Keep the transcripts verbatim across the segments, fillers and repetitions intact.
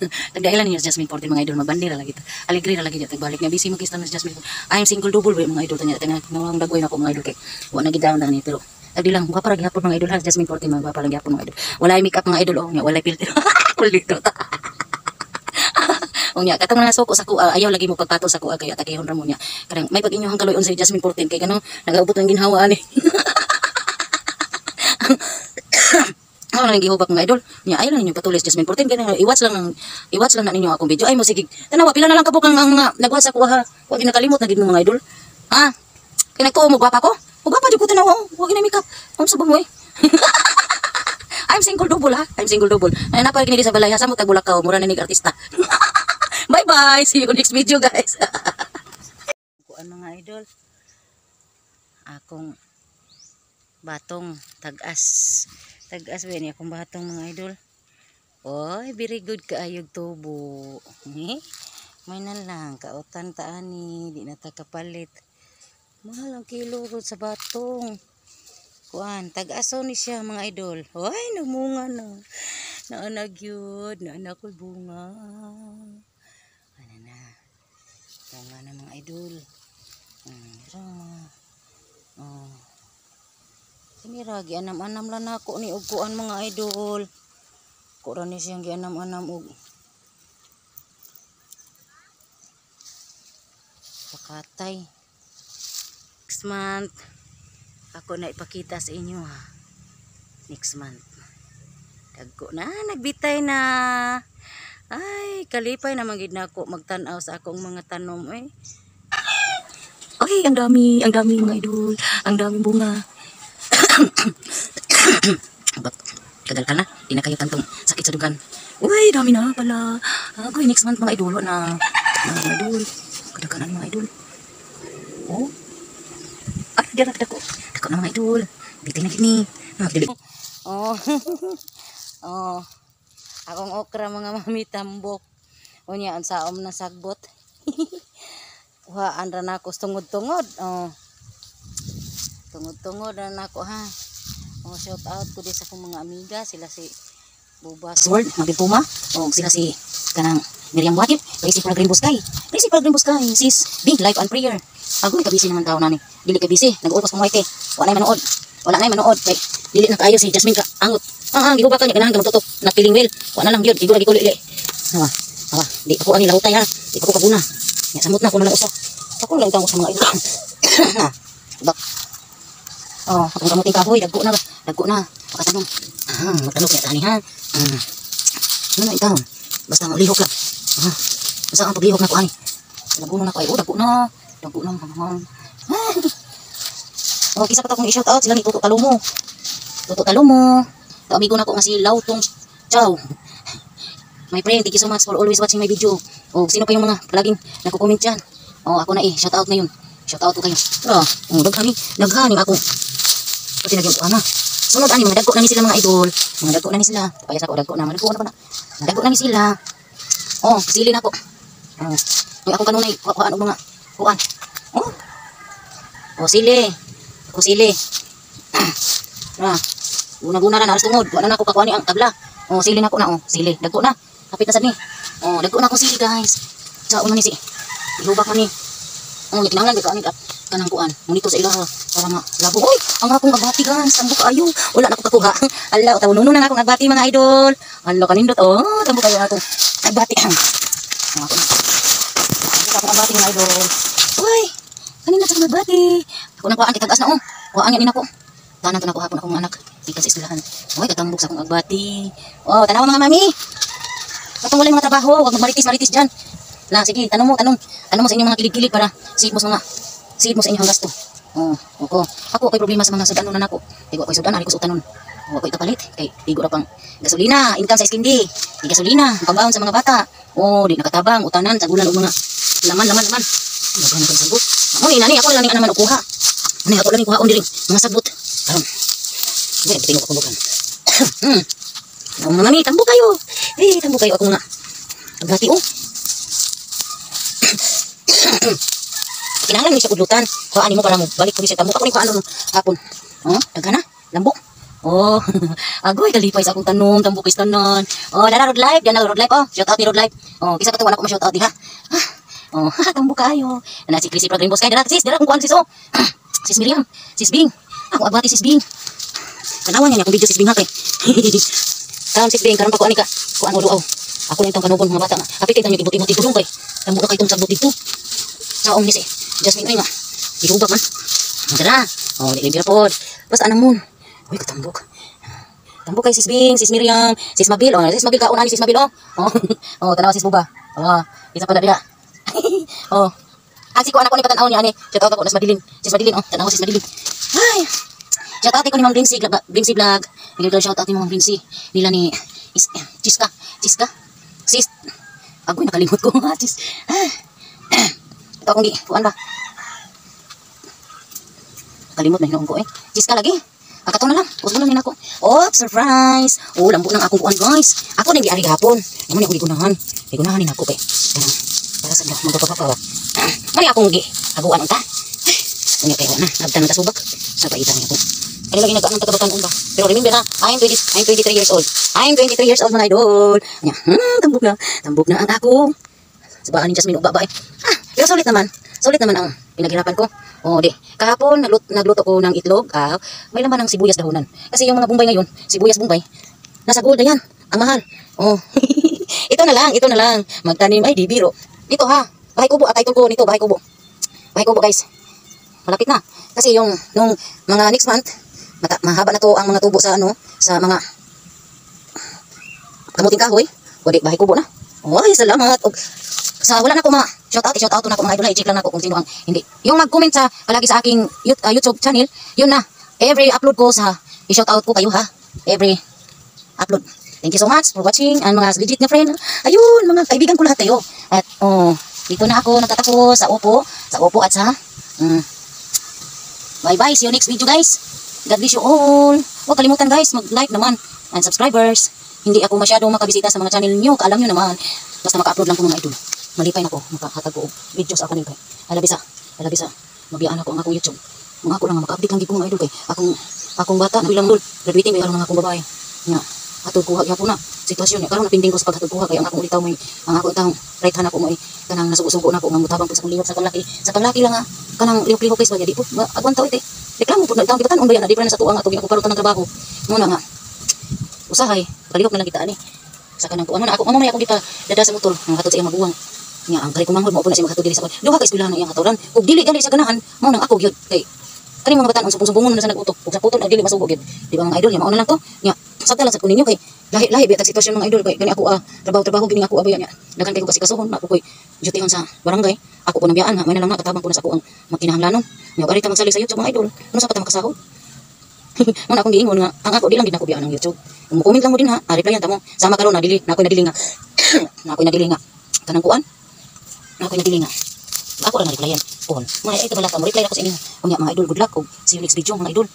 Tagdailan niya Jasmine Porter mga idol, magbandira lagi. Alegre ra lagi dito balik nga busy mo kista na Jasmine. I'm single double ba mga idol tanya tanya nang dagoy nako mga idol kay wa na gidaw na ni pero tagdi lang wa para gihapon mga idol ha Jasmine Porter mga pa lang gihapon mga idol. Wala ay makeup mga idol oh nya wala filter. Kulito ta. O nya katong nga suko sa kuha ayaw lagi mo pagpato sa kuha kaya takihon ra mo nya. Karang may pag inyohang kaloyon sa Jasmine Porter kay kanang nagaubot ang ginhawa ani. Ano lang gihubak mga idol. Nya ay lang ninyo patulis Jasmine Porter kay i-watch lang ng i-watch lang na ninyo akong video. Ay mo sige. Tanawa pila na lang kabuk ang mga nagwa sa kuha. Wa ginakalimot na gid mo mga idol. Ha? Kay nagtuo mo gwapa ko? O gwapa jud ko tanaw. Wa gina makeup. Ang subong mo eh. I'm single double ha. I'm single double. Ay napay kini sa balay ha samot kag Bulacau mura na nig artista. Bye bye. See you next video guys. Kuan mga idol. Akong batong tag-as. Tag-as ba niya akong batong mga idol. Oy, very good kaayog tubo. Eh? May na lang kautan taani, di na ta kapalit. Mahal ang kilo rod sa batong. Kuan, tag-aso ni siya mga idol. Oy, namunga na. Naanak yun, naanak ko bunga. Ano na. Bunga na mga idol. Hmm, oh. Ini ra gianam-anam lang nako ni og kuan mga idol. Kura ni siyang gianam-anam og pakatay. Next month ako na ipakita sa inyo ha. Next month. Dagko na nagbitay na. Ay, kalipay na magid nako magtan-aw sa akong mga tanom eh. Ay, ang dami, ang dami mga idol. Ang daming bunga. Kagal ka na, di na kayo tantong sakit sa dugan. Uy, dami na pala. Agoy, next month mga idol na. Mga idol, kadaganan mga idol. Oh, ah, di na kadako. Dako na mga idol. Bitay na gini. Oh, oh, akong okra mga mami tambok. Unya, ang saom na sagbot. Wah, andra na ako tungod-tungod. Oh. Tungod-tungod na ako ha. Oh, shout out ko din sa akong mga amiga, sila si Bubas Sword, Mabel Puma, o sila si kanang Miriam Wakil, Racy for Green Buscay. Racy for Green Buscay, sis, big life and prayer. Agoy ka busy naman tao nani. Dili ka busy, nag-uupos pang white. Wala nay manood. Wala nay manood kay dili na kaayo si Jasmine ka angot. Ah, ah gihubak ka nya ganahan ka magtutok. Nagpiling well. Wala lang gyud, igo lagi ko lili. Hawa. Hawa, di ako ani lahutay ha. Di ko kabuna. Nya samot na ko na lang usa. Ako lang tawag sa mga idol. Bak. Oh, akong kamuting kahoy, dagko na ba? Dagko na. Makatanong. Ah, matanong kaya tani ha. Ah. Ano na itaon? Basta lihok lang. Ah. Basta ang paglihok na ko ani. Dagko na ko ay, oh, dagko na. Dagko na. Ah. Oh, kisa pa ta kong i-shout out sila ni Tuto Talumo. Tuto Talumo. Ta amigo na ko nga si Lautong Chow. My friend, thank you so much for always watching my video. Oh, sino pa yung mga laging nagko-comment diyan? Oh, ako na eh, shout out ngayon. Shout out ko kayo. Oh, oh daghani, daghani ako. Pati nagyon ko ana. Sunod ani mga dagko na ni sila mga idol. Mga dagko na ni sila. Payas ako dagko na, dagko na ko na. Dagko na ni sila. Oh, sili na ako. Oh, yung ako kanunay, kuhaan og mga kuan. Oh. Oh, sili. Ako sili. Ah. Una-una na naras tungod. Wala na ako kakuha ni ang tabla. Oh, sili na ko na oh. Sili. Dagko na. Kapit na sad ni. Oh, dagko na ako sili guys. Sa una ni si. Ihubak man ni. Oh, kinahanglan gyud ka ani kanang kuan. Munito sa ilaha para malabo. Oy, ang akong agbati guys. Tambo kaayo. Wala na ko kakuha. Ala, tawununo na akong agbati mga idol. Ala kanindot oh. Tambo kayo ato. Agbati. Oh, ako na. Ako akong agbati mga idol. Uy, kanina sa agbati. Ako nang kuan kitag-as na oh. Kuan yan inako. Tanan to na ko hapon akong anak. Ikas sa eskwelahan. Oy, katambok sa akong agbati. Oh, tanaw mga mami. Katong wala mga trabaho, wag magmaritis-maritis diyan. Na sige, tanong mo, tanong. Tanong mo sa inyong mga kilig-kilig para save mo sa mga save mo sa inyong gasto. Oh, oko. Ako kay problema sa mga sudanon na nako. Tigo ako sudan, ari ko sudanon. Oh, ako ikapalit kay tigo ra pang gasolina, income sa iskindi. Di gasolina, pambaon sa mga bata. Oh, di nakatabang utanan sa gulan og mga laman-laman naman. Laman ko sagot. Amo ni nani ako lang ni naman ukuha. Ani ako lang kuha on diri mga sagot. Karon. Di tingog ko bukan. Hmm. Oh, mga mami, tambo kayo. Eh, tambo kayo ako nga. Agbati oh. Kinahanglan ni siya kudlutan. Kuhaan mo para mo balik ko ni siya tambok. Ako ni kuhaan mo hapon. Oh, daga na. Lambok. Oh, agoy kalipay sa akong tanom, tambok is tanan. Oh, dara Rod Live, dara Rod Live oh. Shout out ni Rod Live. Oh, kisa pa to wala ko ma-shout out diha. Ah, oh, tambok kayo. Na si Chrissy Prag Rainbow Sky dara sis, dara kung kuan sis oh. Sis Miriam, sis Bing. Ako abati sis Bing. Tanawan niya akong video sis Bing ha kay. Karon sis Bing, karon pa ko ani ka. Kuan mo duaw. Ako lang itong kanubon mga bata nga. Kapit kayo yung ibot-ibot dito kay. Tambok ka itong sagbot dito. Sa om ni si Jasmine ay nga. Ihubak man. Dara. Oh, di bira pod. Basta anamon. Uy, katambok. Tambok kay sis Bing, sis Miriam, sis Mabil. Oh, sis Mabil ka una ni sis Mabil oh. Oh, oh tanaw sis Buba. Oh, isa pa na dira. Oh. Ang si ko anak ko ni patanaw niya ani. Shout out ako nas Madilin. Sis Madilin oh, tanaw sis Madilin. Ay. Shout out ko ni Ma'am Brimsy vlog, Brimsy vlog. Bigay shout out ni Ma'am Brimsy. Nila ni is Chiska, Chiska. Sis. Agoy nakalimot ko nga sis. Ito akong gi, kuan ba? Kalimot na hinuong ko eh. Chiska lagi. Kakato na lang. Huwag mo lang nila ko. Oh, surprise. Oh, lambo ng akong kuan guys. Ako nang giari gahapon. Naman ako gigunahan. Gigunahan din ako kay. Kanang para sa magpapapawa. Mali akong gi. Aguan unta. Unya kay na. Nagtan ta subak. Sa paitan niya ko. Kani lagi nag-anong tagabatan ba. Pero remember na, I'm twenty, I'm twenty-three years old. I'm twenty-three years old mga idol. Nya, hmm, tambok na. Tambok na ang ako. Sabaan ni Jasmine ug babae. Ah, pero sulit naman. Sulit naman ang pinaghirapan ko. Oh, di. Kahapon nagluto, nagluto ko ng itlog. Ah, may laman ng sibuyas dahonan. Kasi yung mga Bombay ngayon, sibuyas Bombay, nasa gold na yan. Ang mahal. Oh. Ito na lang, ito na lang. Magtanim ay di biro. Dito ha. Bahay kubo at title ko nito, bahay kubo. Bahay kubo guys. Malapit na. Kasi yung nung mga next month, mata, mahaba na to ang mga tubo sa ano, sa mga kamuting kahoy. O di, bahay kubo na. Oy, salamat. O, sa wala na ko ma shout out, shout out na ko mga idol, i-check lang na ko kung sino ang hindi. Yung mag-comment sa palagi sa aking uh, YouTube channel, yun na. Every upload ko sa i-shout out ko kayo ha. Every upload. Thank you so much for watching and mga legit na friend. Ayun, mga kaibigan ko lahat kayo. At oh, dito na ako nagtatapos sa Oppo, sa Oppo at sa um, bye bye, see you next video guys. God bless you all. Huwag kalimutan guys, mag-like naman and subscribers. Hindi ako masyadong makabisita sa mga channel nyo, kaalam nyo naman. Basta maka-upload lang ko mga idol. Malipay na ko, makahatag ko videos ako nyo kay. Alabisa, alabisa, mabiyaan ako ang akong YouTube. Mga ako lang maka-update lang ko mga idol kay. Akong, akong bata, nabilang dul, graduating kay mga akong babae. Nga, hatod kuha, yapon na, sitwasyon niya. Karoon napinding ko sa paghatod kuha kay ang akong ulitaw mo ang ako itang right hand ako mo kanang nasugo-sugo na ko, nga mutabang po sa kong lihok sa panglaki. Sa panglaki lang nga, kanang lihok-lihok guys ba, di po, agwan tao ite. Reklamo po, itang kibatan, unbayan na, di pa na sa tuwa nga, itong ginakupalotan ng trabaho. Muna nga, usahay, palihok na lang kita ani. Sa kanang kuan na ako, mamamaya ako kita dada sa motor, ang hatod sa iyang maguwang. Nya ang kay kumangod mo po na siya maghatod diri sa kuan. Duha ka eskwelahan ang iyang haturan. Ug dili gali sa ganahan, mao nang ako gyud kay kani mga batan sumbong-sumbongon na sa nagutok. Ug sa puton og dili masugo gyud. Di ba mga idol, nya mao na lang to. Nya sabta lang sa kuninyo kay lahi-lahi biya tag sitwasyon mga idol kay kani ako ah, trabaho-trabaho gini ako abaya nya. Daghan kay ko kasi kasuhon ako koy jutihan sa barangay. Ako po nabiyaan ha, may na lang nakatabang po na sa ako ang makinahanglanon. Nya ari ta magsalig sa YouTube mga idol. Ano sa pata makasahod? Muna akong giingon nga ang ako di lang gid ako biyaan ng YouTube. Kung comment lang mo din ha, ah, replyan ta mo. Sama karon na dili, na ako nadili nga. Na ako nadili nga. Kanang kuan. Na ako nadili nga. Ako ra na replyan. Kon. Mga ito bala ka mo reply ako sa inyo. Unya mga idol, good luck ug see you next video mga idol.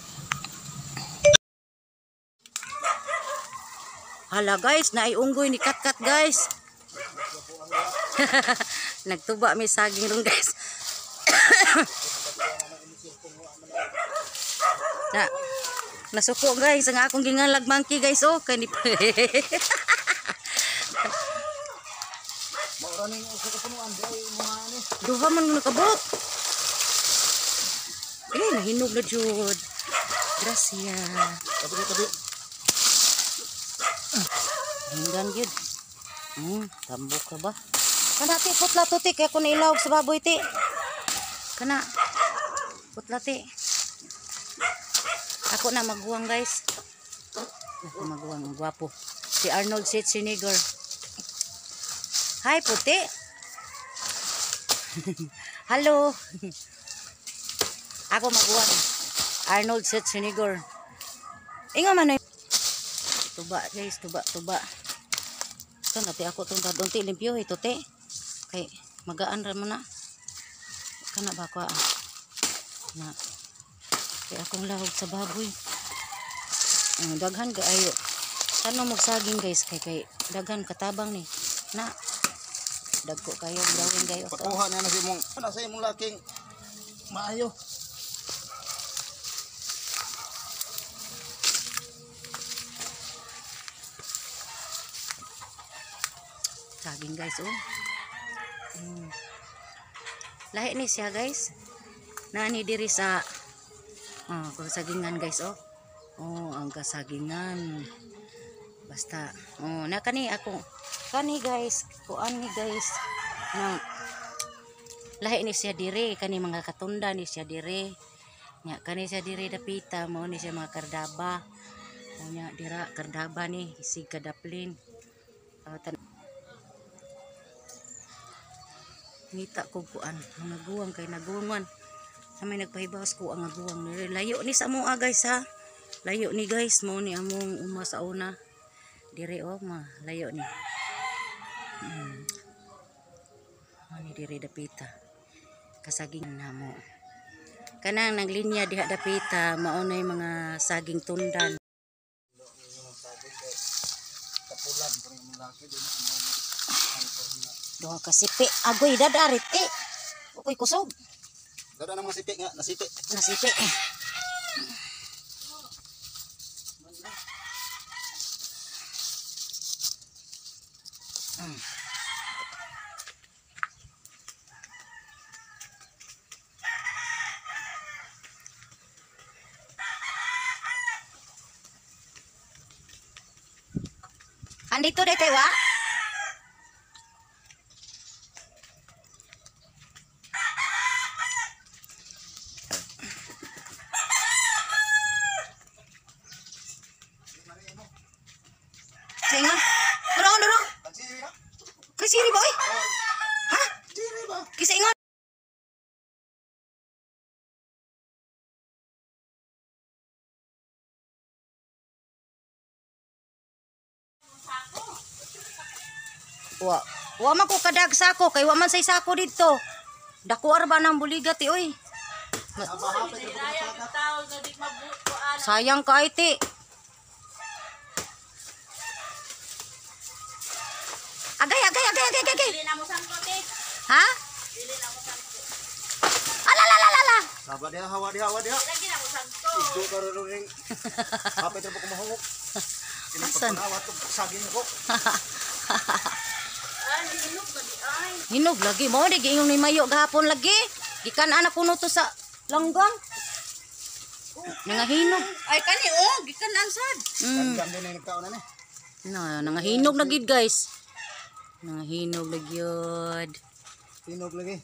Hala guys, naiunggoy ni Katkat guys. Nagtuba may saging ron guys. Na, nasuko guys ang akong gingalag monkey guys oh kani. Duha man nakabot. Eh nahinog na jud. Gracia. Tabi tabi. Hinggan gyud. Hmm, tambok ka ba? Kana ti putla to ti kay ako nailawog sa baboy ti. Kana putla ti. Ako na magguwang guys. Ako magguwang, gwapo. Si Arnold Schwarzenegger. Hi puti. Hello. Ako magguwang. Arnold Schwarzenegger. Ingo man ay. Tuba guys, tuba, tuba. So nati ako tong dadonti limpyo ito te. Kay magaan ra man na. Kana ba ko ah. Na. Kaya akong lahog sa baboy. Uh, daghan ka ayo. Kano magsaging guys kay kay daghan katabang ni. Na. Dagko kayo gawin kayo. Patuha na na si mong ana sa imong laking maayo. saging guys oh. Hmm. Lahi ni siya guys. Nani diri sa oh, kung sagingan guys oh. Oh, ang kasagingan. Basta oh, na kani ako kani guys, kuan ni guys. Nang lahi ni siya diri kani mga katunda ni siya diri. Nya kani siya diri dapita mo ni siya mga kardaba. O nya dira kardaba ni si kadaplin. Uh, ngita ko kuan ang naguwang kay naguwangan sa may nagpahibawas ko ang naguwang layo ni sa moa guys ha, layo ni guys mo ni among uma sa una dire oh ma layo ni hmm. Ani dire dapita kasaging na mo kanang naglinya diha dapita mao nay mga saging tundan doha ka sipi agoy dadarit eh ukoy kusog Dada nang mga sipi nga, nasipi. nasipi hmm. Andito deh tewa. Singa. Dorong dorong. Kesini boy. Hah? Kisingon. Wa, wa man ko kadag sako kay wa man say sako dito. Dako arba nang buligat ti oy. Sayang kay ti. Agay agay agay agay agay. Ha? Ala la la la la. Sabar dia, hawa dia, hawa dia. Lagi na mo santo. Ido karo ring. Kapit ra ko mahungok. Ini Asan? pagpanawat to saging ko. Ay, hinog ba di ay? Hinog lagi mo di giingong ni mayo gahapon lagi. Gikan anak kuno to sa langgam. Nga hinog. Ay kani oh, gikan ansad. Mm. Gam din ni taon na ni. No, nga hinog na gid guys. Nga hinog na gyud. Hinog lagi.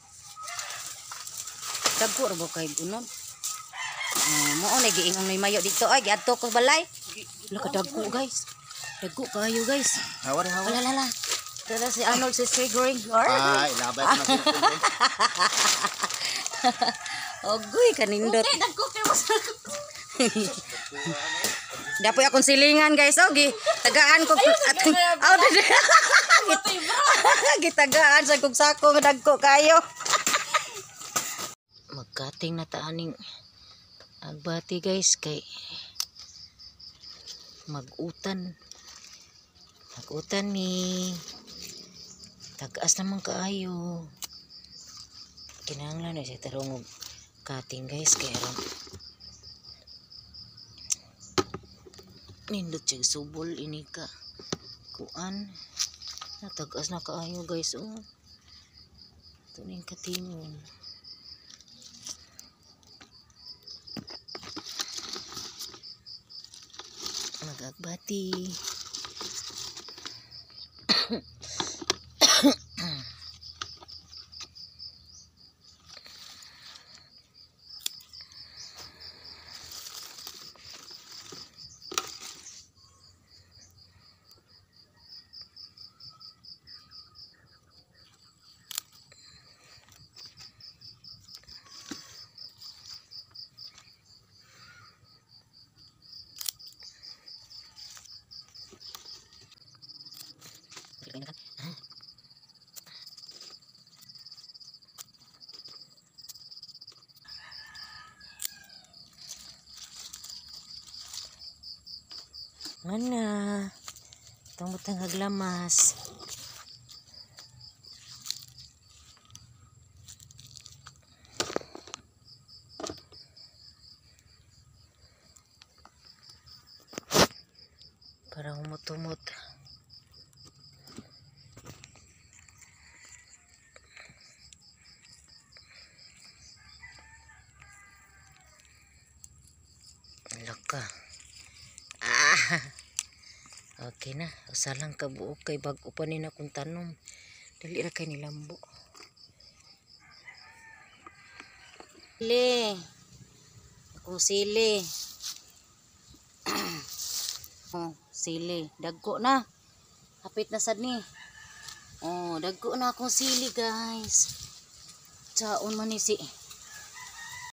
Dagko ra ba kay unod? Uh, mo na giingong ni mayo dito ay giadto ko balay. Wala ka dagko guys. Dagko kayo guys. Hawa dia, hawa. Wala la la. Tara si Arnold si Gregory. Ay, labay na sila. Ogoy kanindot. Okay, dagko kay mo sa. Dapoy akong silingan guys. Oh, gi tagaan ko. Aw dede. Gitagaan sa kog sako nga dagko kayo. Magkating na taaning agbati guys kay magutan. Magutan ni tagas naman kaayo. Kinahanglan na siya tarong og kating guys kay aron nindot siya subol ini ka kuan natagas na kaayo guys oh tuning katingon magagbati. Mana? Itong butang aglamas. Para humut-humut. Saka. Ah. Okay na. Usa lang ka buok kay bag-o pa ni na kung tanom. Dali ra kay nilambo. Sili. Akong sili. Oh, sili. Dagko na. Hapit na sad ni. Oh, dagko na akong sili, guys. Tsaon man ni si